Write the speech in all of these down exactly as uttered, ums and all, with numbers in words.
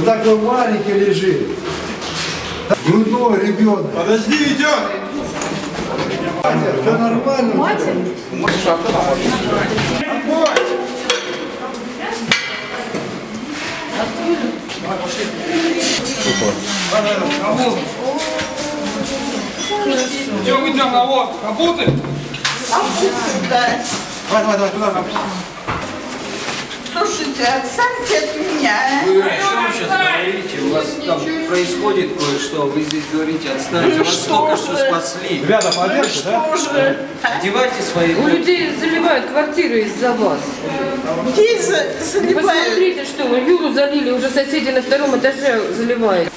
такой маленький лежит. Грудной ребенок. Подожди, идет! Все нормально? Мать? Идем, идем на воздух. Работаем? Да. Давай, давай, давай, туда. Слушайте, отстаньте от меня. Вы о чем сейчас говорите? У вас там происходит кое-что, вы здесь говорите, отстаньте, Ну вас что только же? что спасли. Ребята, поддержите, да? Что же? Одевайте свои... У людей заливают квартиры из-за вас. Где за- заливают? Посмотрите, что вы Юру залили, уже соседи на втором этаже заливают.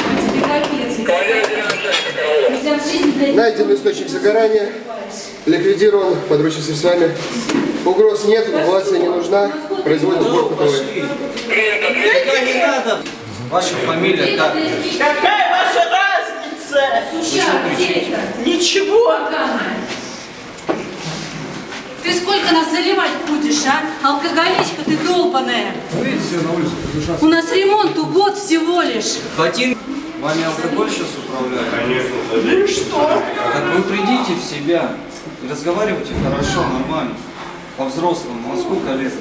Найден источник загорания, ликвидирован подручными средствами. Угроз нет, эвакуация не нужна, производим сборку ТВ. Какая не надо? Ваша фамилия как? Какая ваша разница? Ничего. Ты сколько нас заливать будешь, а? Алкоголичка ты долбаная. У нас ремонту год всего лишь. Ботинки? Вами алкоголь сейчас управляет? Конечно. Ну и что? Так вы придите в себя и разговаривайте хорошо, нормально. По-взрослому. А сколько лет?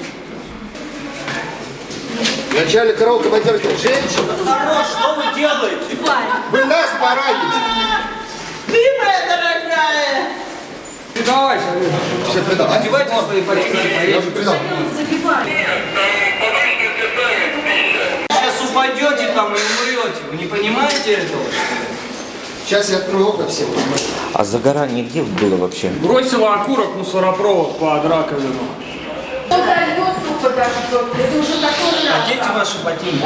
Начальник караула, командир, женщина. Хорош, что вы делаете? Вы нас пораните. Ты, моя дорогая. Давай, Все, предал. Одевайте свои ботинки, Я уже предал. сейчас упадете там и умрете. Вы не понимаете этого? Сейчас я открою окна всем. А загорание где было вообще? бросила окурок в мусоропровод под раковину. Оденьте ваши ботинки.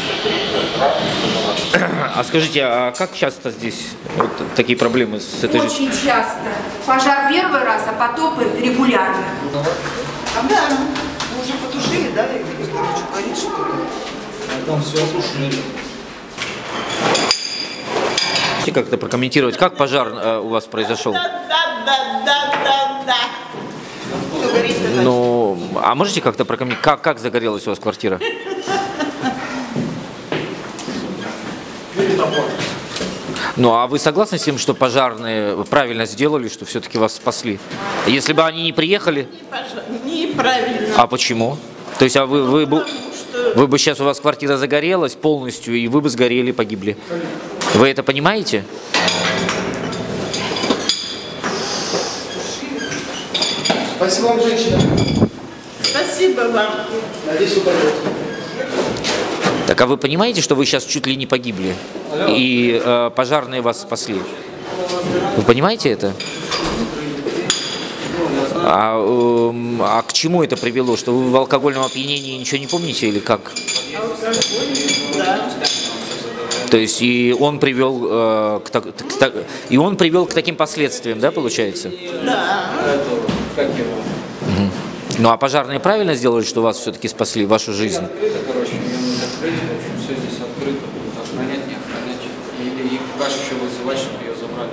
А скажите, а как часто здесь вот такие проблемы с этой жизнью? Очень часто. Пожар первый раз, а потопы регулярно. А да, вы уже потушили, да? Я не знаю, что горит, что ли? Там все осушили. Можете как-то прокомментировать, как пожар э, у вас произошел? Да, да, да, да, да, да. Что горит, это? Ну, а можете как-то прокомментировать, как, как загорелась у вас квартира? Ну, а вы согласны с тем, что пожарные правильно сделали, что все-таки вас спасли? Если бы они не приехали? Неправильно. А почему? То есть, а вы, вы, бы, вы бы сейчас, у вас квартира загорелась полностью, и вы бы сгорели, погибли. Вы это понимаете? Спасибо вам, женщина. Спасибо вам. Надеюсь, вы пойдете. Так, а вы понимаете, что вы сейчас чуть ли не погибли? И э, пожарные вас спасли? Вы понимаете это? А, э, а к чему это привело? Что вы в алкогольном опьянении ничего не помните или как? Да. То есть и он привел э, к, так- к так- и он привел к таким последствиям, да, получается? Да. Как его? Ну а пожарные правильно сделали, что вас все-таки спасли, вашу жизнь? Открыто, короче, ее надо открыть, в общем, все здесь открыто будет. Охранять, не охранять. Или экипаж еще вызывать, чтобы ее забрали.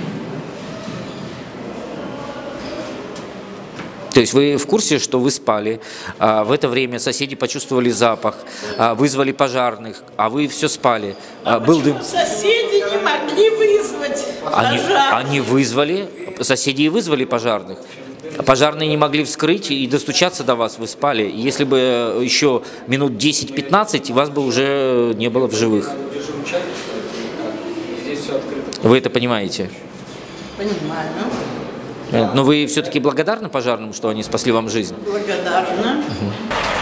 То есть вы в курсе, что вы спали, а, в это время соседи почувствовали запах, а, вызвали пожарных, а вы все спали. А, был дым. Соседи не могли вызвать Они, пожар. они вызвали, соседи и вызвали пожарных. Пожарные не могли вскрыть и достучаться до вас, вы спали. Если бы еще минут десять-пятнадцать, вас бы уже не было в живых. Здесь все открыто. Вы это понимаете? Понимаю. Но вы все-таки благодарны пожарным, что они спасли вам жизнь? Благодарна.